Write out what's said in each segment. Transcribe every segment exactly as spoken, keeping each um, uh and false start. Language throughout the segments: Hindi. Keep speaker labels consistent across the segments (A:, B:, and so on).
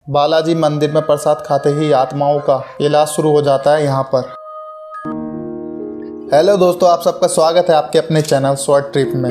A: बालाजी मंदिर में प्रसाद खाते ही आत्माओं का इलाज शुरू हो जाता है यहाँ पर। हेलो दोस्तों, आप सबका स्वागत है आपके अपने चैनल शॉर्ट ट्रिप में।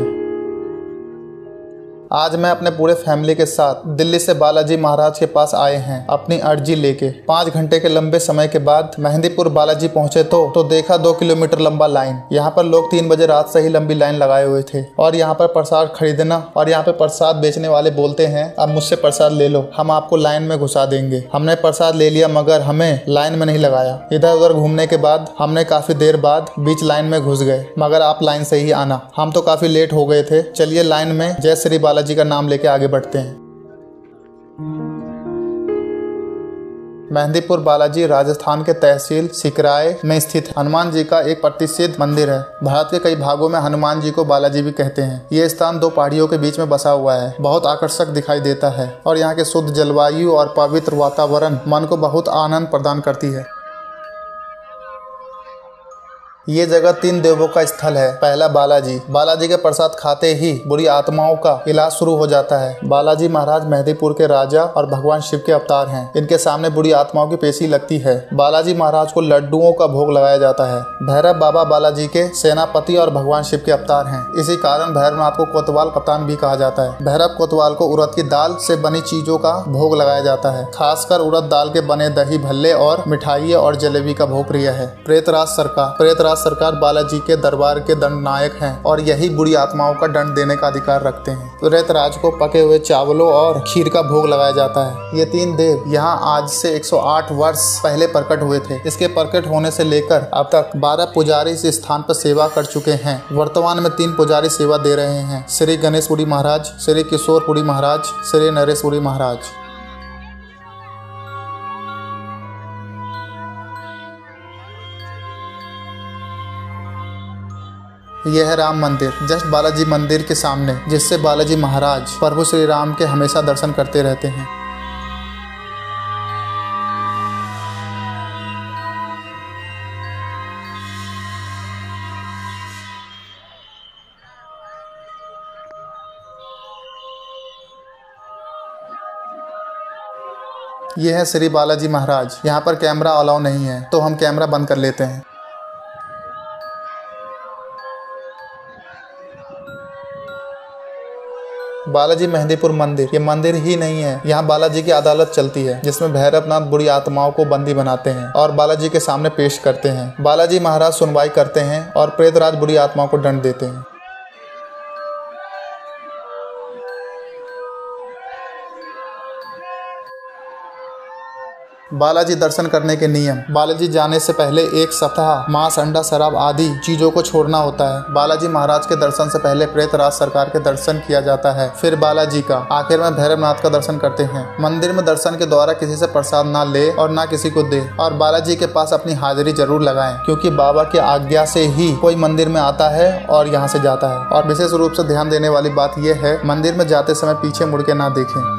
A: आज मैं अपने पूरे फैमिली के साथ दिल्ली से बालाजी महाराज के पास आए हैं अपनी अर्जी लेके। पाँच घंटे के लंबे समय के बाद मेहंदीपुर बालाजी पहुंचे तो तो देखा दो किलोमीटर लंबा लाइन। यहाँ पर लोग तीन बजे रात से ही लंबी लाइन लगाए हुए थे और यहाँ पर प्रसाद खरीदना और यहाँ पे प्रसाद बेचने वाले बोलते हैं अब मुझसे प्रसाद ले लो, हम आपको लाइन में घुसा देंगे। हमने प्रसाद ले लिया मगर हमें लाइन में नहीं लगाया। इधर उधर घूमने के बाद हमने काफी देर बाद बीच लाइन में घुस गए, मगर आप लाइन से ही आना, हम तो काफी लेट हो गए थे। चलिए लाइन में जय श्री बालाजी जी का नाम लेके आगे बढ़ते हैं। मेहंदीपुर बालाजी राजस्थान के तहसील सिकराय में स्थित हनुमान जी का एक प्रसिद्ध मंदिर है। भारत के कई भागों में हनुमान जी को बालाजी भी कहते हैं। ये स्थान दो पहाड़ियों के बीच में बसा हुआ है, बहुत आकर्षक दिखाई देता है और यहाँ के शुद्ध जलवायु और पवित्र वातावरण मन को बहुत आनंद प्रदान करती है। ये जगह तीन देवों का स्थल है। पहला बालाजी, बालाजी के प्रसाद खाते ही बुरी आत्माओं का इलाज शुरू हो जाता है। बालाजी महाराज मेहंदीपुर के राजा और भगवान शिव के अवतार हैं। इनके सामने बुरी आत्माओं की पेशी लगती है। बालाजी महाराज को लड्डुओं का भोग लगाया जाता है। भैरव बाबा बालाजी के सेनापति और भगवान शिव के अवतार हैं। इसी कारण भैरवनाथ को कोतवाल कप्तान भी कहा जाता है। भैरव कोतवाल को उड़द की दाल से बनी चीजों का भोग लगाया जाता है। खासकर उड़द दाल के बने दही भल्ले और मिठाई और जलेबी का भोग प्रिय है। प्रेतराज सरकार, प्रेतराज सरकार बालाजी के दरबार के दंड नायक हैं और यही बुरी आत्माओं का दंड देने का अधिकार रखते हैं। प्रेतराज को पके हुए चावलों और खीर का भोग लगाया जाता है। ये तीन देव यहाँ आज से एक सौ आठ वर्ष पहले प्रकट हुए थे। इसके प्रकट होने से लेकर अब तक बारह पुजारी इस स्थान पर सेवा कर चुके हैं। वर्तमान में तीन पुजारी सेवा दे रहे हैं, श्री गणेशपुरी महाराज, श्री किशोरपुरी महाराज, श्री नरेशपुरी महाराज। यह है राम मंदिर जस्ट बालाजी मंदिर के सामने, जिससे बालाजी महाराज प्रभु श्री राम के हमेशा दर्शन करते रहते हैं। यह है श्री बालाजी महाराज। यहाँ पर कैमरा अलाउ नहीं है तो हम कैमरा बंद कर लेते हैं। बालाजी मेहंदीपुर मंदिर ये मंदिर ही नहीं है, यहाँ बालाजी की अदालत चलती है जिसमें भैरवनाथ बुरी आत्माओं को बंदी बनाते हैं और बालाजी के सामने पेश करते हैं। बालाजी महाराज सुनवाई करते हैं और प्रेतराज बुरी आत्माओं को दंड देते हैं। बालाजी दर्शन करने के नियम। बालाजी जाने से पहले एक सप्ताह मांस, अंडा, शराब आदि चीजों को छोड़ना होता है। बालाजी महाराज के दर्शन से पहले प्रेतराज सरकार के दर्शन किया जाता है, फिर बालाजी का, आखिर में भैरवनाथ का दर्शन करते हैं। मंदिर में दर्शन के द्वारा किसी से प्रसाद ना ले और ना किसी को दे और बालाजी के पास अपनी हाजिरी जरूर लगाएं, क्योंकि बाबा की आज्ञा से ही कोई मंदिर में आता है और यहाँ से जाता है। और विशेष रूप से ध्यान देने वाली बात यह है, मंदिर में जाते समय पीछे मुड़ के ना देखें।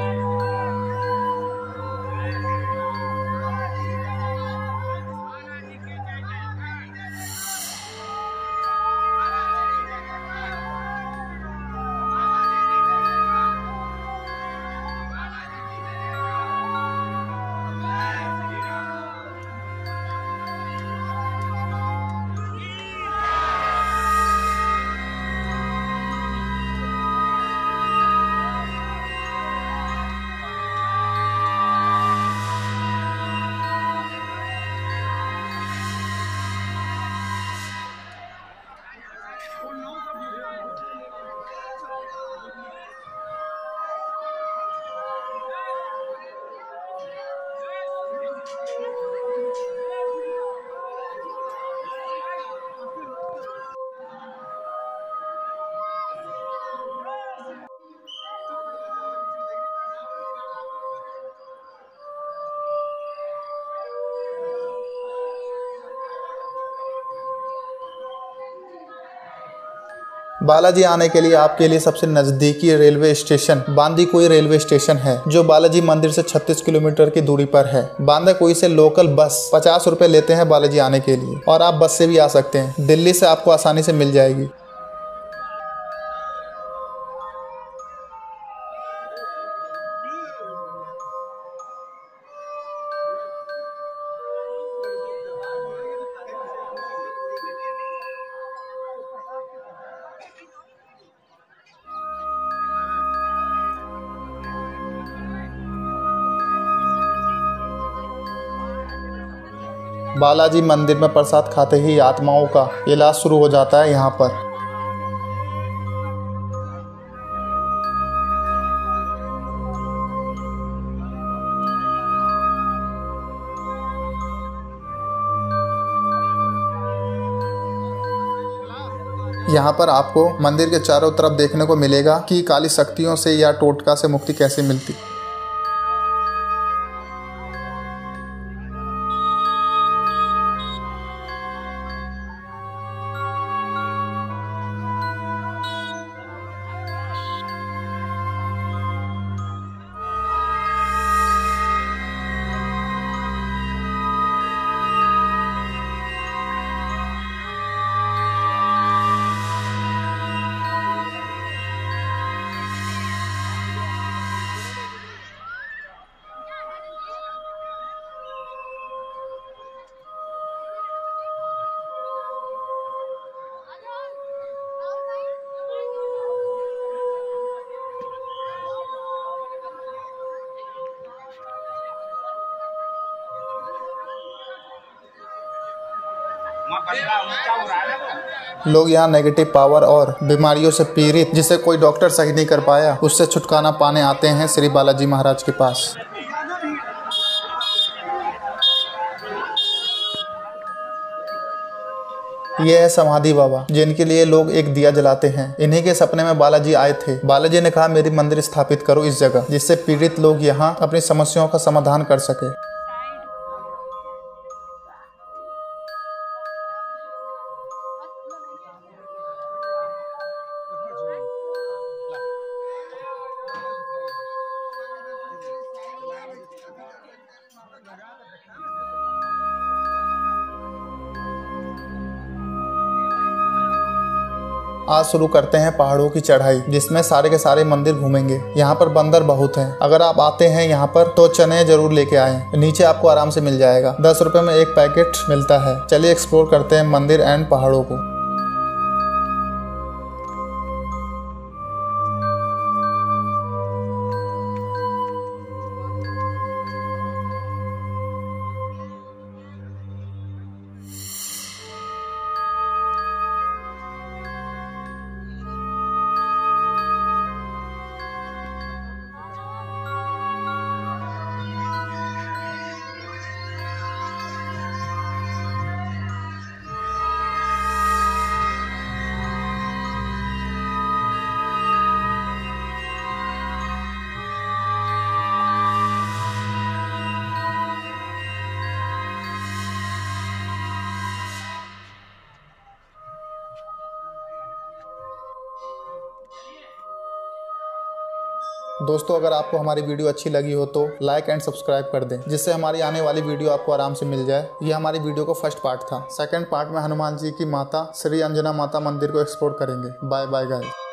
A: बालाजी आने के लिए आपके लिए सबसे नज़दीकी railway station Bandikui railway station है, जो बालाजी मंदिर से छत्तीस किलोमीटर की दूरी पर है। बांदीकुई से लोकल बस पचास रुपए लेते हैं बालाजी आने के लिए, और आप बस से भी आ सकते हैं। दिल्ली से आपको आसानी से मिल जाएगी। बालाजी मंदिर में प्रसाद खाते ही आत्माओं का इलाज शुरू हो जाता है यहाँ पर। यहाँ पर आपको मंदिर के चारों तरफ देखने को मिलेगा कि काली शक्तियों से या टोटका से मुक्ति कैसे मिलती। लोग यहाँ नेगेटिव पावर और बीमारियों से पीड़ित, जिसे कोई डॉक्टर सही नहीं कर पाया, उससे छुटकारा पाने आते हैं श्री बालाजी महाराज के पास। ये है समाधि बाबा, जिनके लिए लोग एक दिया जलाते हैं। इन्हीं के सपने में बालाजी आए थे। बालाजी ने कहा मेरी मंदिर स्थापित करो इस जगह, जिससे पीड़ित लोग यहाँ अपनी समस्याओं का समाधान कर सके। आज शुरू करते हैं पहाड़ों की चढ़ाई, जिसमें सारे के सारे मंदिर घूमेंगे। यहाँ पर बंदर बहुत हैं। अगर आप आते हैं यहाँ पर तो चने जरूर लेके आएं। नीचे आपको आराम से मिल जाएगा। दस रुपए में एक पैकेट मिलता है। चलिए एक्सप्लोर करते हैं मंदिर एंड पहाड़ों को। दोस्तों, अगर आपको हमारी वीडियो अच्छी लगी हो तो लाइक एंड सब्सक्राइब कर दें, जिससे हमारी आने वाली वीडियो आपको आराम से मिल जाए। ये हमारी वीडियो का फर्स्ट पार्ट था। सेकंड पार्ट में हनुमान जी की माता श्री अंजना माता मंदिर को एक्सप्लोर करेंगे। Bye bye guys.